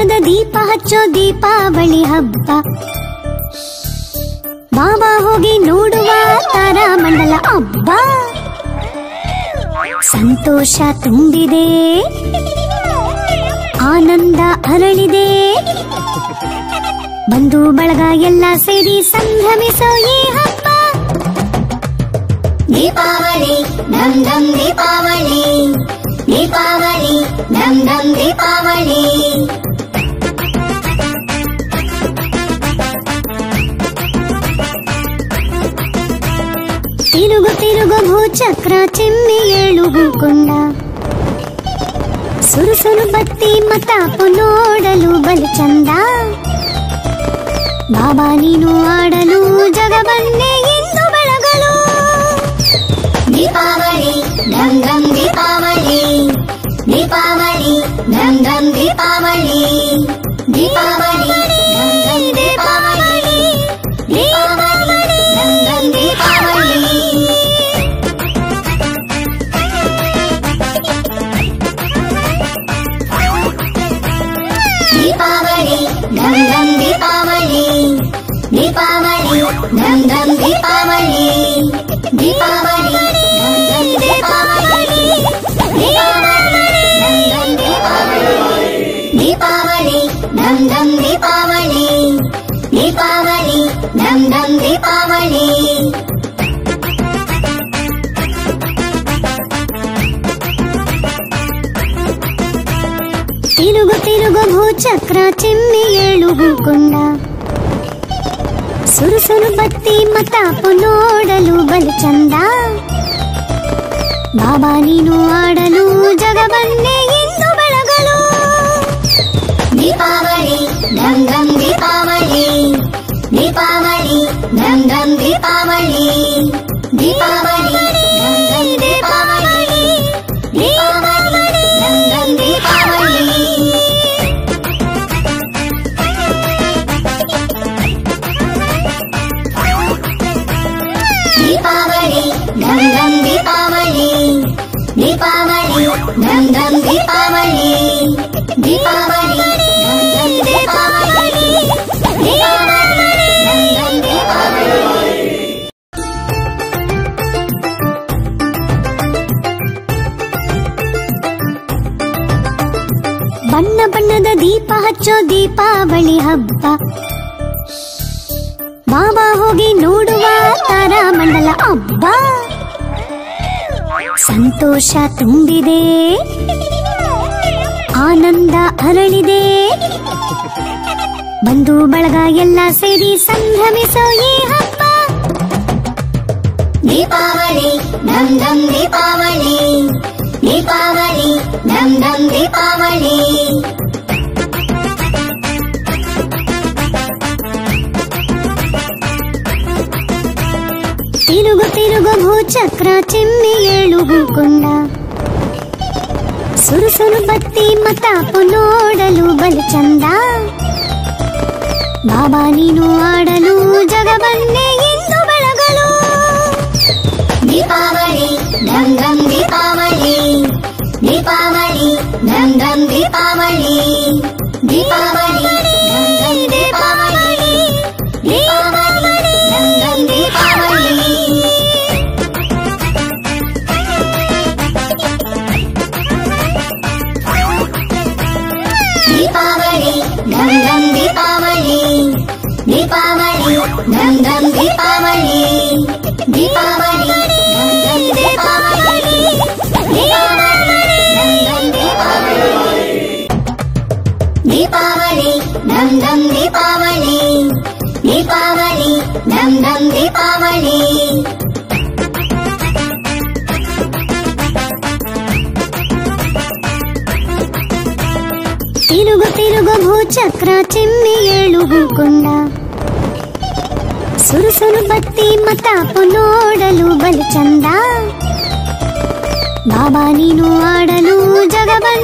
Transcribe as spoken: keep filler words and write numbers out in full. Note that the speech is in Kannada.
ಬಣ್ಣದ ದೀಪ ಹಚ್ಚೋ ದೀಪಾವಳಿ ಹಬ್ಬ. ಬಾಬಾ ಹೋಗಿ ನೋಡುವ ತಾರಾಮಂಡಲ ಹಬ್ಬ. ಸಂತೋಷ ತುಂಬಿದೆ, ಆನಂದ ಅರಳಿದೆ, ಬಂಧು ಬಳಗ ಎಲ್ಲ ಸೇರಿ ಸಂಭ್ರಮಿಸೋ ಈ ಹಬ್ಬ. ದೀಪಾವಳಿ ಧಮ್ ಧಮ್ ದೀಪಾವಳಿ, ದೀಪಾವಳಿ ಧಮ್ ಧಮ್ ದೀಪಾವಳಿ. ತಿರುಗು ತಿರುಗು ಭೂಚಕ್ರ ಚಿಮ್ಮಿ ಏಳು ಹೂಕೊಂಡ, ಸುರುಸುರು ಬತ್ತಿ ಮತಾಪು ನೋಡಲು ಬಲು ಚಂದ. ಬಾಬಾ ನೀನು ಆಡಲು ಜಗ ಬಂದೆ ಎಂದು ಬೆಳಗಲು. ದೀಪಾವಳಿ ಧಮ್ ಧಮ್ ದೀಪಾವಳಿ, ದೀಪಾವಳಿ ಧಮ್ ಧಮ್ ದೀಪಾವಳಿ, ದೀಪಾವಳಿ ಧಮ್ ಧಮ್ ದೀಪಾವಳಿ, ದೀಪಾವಳಿ ಧಮ್ ಧಮ್ ದೀಪಾವಳಿ. ದೀಪಾವಳಿ ಧಮ್ ಧಮ್ ದೀಪಾವಳಿ, ದೀಪಾವಳಿ ಧಮ್ ಧಮ್ ದೀಪಾವಳಿ, ದೀಪಾವಳಿ ಧಮ್ ಧಮ್ ದೀಪಾವಳಿ, ದೀಪಾವಳಿ ಧಮ್ ಧಮ್ ದೀಪಾವಳಿ, ದೀಪಾವಳಿ ಧಮ್ ಧಮ್ ದೀಪಾವಳಿ. ತಿರುಗು ತಿರುಗು ಭೂಚಕ್ರ ಚಿಮ್ಮಿ ಏಳು ಹೂಕೊಂಡ, ಸುರುಸುರು ಬತ್ತಿ ಮತಾಪು ನೋಡಲು ಬಲು ಚಂದ. ಬಾಬಾ ನೀನು ಆಡಲು ಜಗ ಬಂದೆ ಎಂದು ಬೆಳಗಲು. ದೀಪಾವಳಿ ಧಮ್ ಧಮ್ ದೀಪಾವಳಿ, ದೀಪಾವಳಿ ಧಮ್ ಧಮ್ ದೀಪಾವಳಿ, ದೀಪಾವಳಿ ಧಮ್ ಧಮ್ ದೀಪಾವಳಿ, ದೀಪಾವಳಿ ಧಮ್ ಧಮ್ ದೀಪಾವಳಿ. ದೀಪಾವಳಿ ಧಮ್ ಧಮ್ ದೀಪಾವಳಿ, ದೀಪಾವಳಿ ಧಮ್ ಧಮ್ ದೀಪಾವಳಿ, ದೀಪಾವಳಿ ಧಮ್ ಧಮ್ ದೀಪಾವಳಿ, ದೀಪಾವಳಿ ಧಮ್ ಧಮ್ ದೀಪಾವಳಿ. ಬಣ್ಣ ಬಣ್ಣದ ದೀಪ ಹಚ್ಚೋ ದೀಪಾವಳಿ ಹಬ್ಬ. ಬಾಬಾ ಹೋಗಿ ನೋಡುವ ತಾರಾಮಂಡಲ ಹಬ್ಬ. ಸಂತೋಷ ತುಂಬಿದೆ, ಆನಂದ ಅರಳಿದೆ, ಬಂಧು ಬಳಗ ಎಲ್ಲ ಸೇರಿ ಸಂಭ್ರಮಿಸೋ ಈ ಹಬ್ಬ. ದೀಪಾವಳಿ ಧಮ್ ಧಮ್ ದೀಪಾವಳಿ, ದೀಪಾವಳಿ ಧಮ್ ಧಮ್ ದೀಪಾವಳಿ. ತಿರುಗು ತಿರುಗು ಭೂಚಕ್ರ ಚಿಮ್ಮಿ ಏಳು ಹೂಕೊಂಡ, ಸುರುಸುರು ಬತ್ತಿ ಮತಾಪು ನೋಡಲು ಬಲು ಚಂದ. ಬಾಬಾ ನೀನು ಆಡಲು ಜಗ ಬಂದೆ ಎಂದು ಬೆಳಗಲು. ದೀಪಾವಳಿ ಧಮ್ ಧಮ್ ದೀಪಾವಳಿ, ದೀಪಾವಳಿ ಧಮ್ ಧಮ್ ದೀಪಾವಳಿ, ದೀಪಾವಳಿ ಧಮ್ ಧಮ್ ದೀಪಾವಳಿ, ದೀಪಾವಳಿ ಧಮ್ ಧಮ್ ದೀಪಾವಳಿ. ದೀಪಾವಳಿ ಧಮ್ ಧಮ್ ದೀಪಾವಳಿ, ದೀಪಾವಳಿ ಧಮ್ ಧಮ್ ದೀಪಾವಳಿ, ದೀಪಾವಳಿ ಧಮ್ ಧಮ್ ದೀಪಾವಳಿ, ದೀಪಾವಳಿ ಧಮ್ ಧಮ್ ದೀಪಾವಳಿ. ದೀಪಾವಳಿ ಧಮ್ ಧಮ್ ದೀಪಾವಳಿ, ದೀಪಾವಳಿ ಧಮ್ ಧಮ್ ದೀಪಾವಳಿ. ತಿರುಗು ತಿರುಗು ಭೂಚಕ್ರ ಚಿಮ್ಮಿ ಏಳು ಹೂಕೊಂಡ, ಸುರುಸುರು ಬತ್ತಿ ಮತಾಪು ನೋಡಲು ಬಲು ಚಂದ. ಬಾಬಾ ನೀನು ಆಡಲು ಜಗ ಬಂದೆ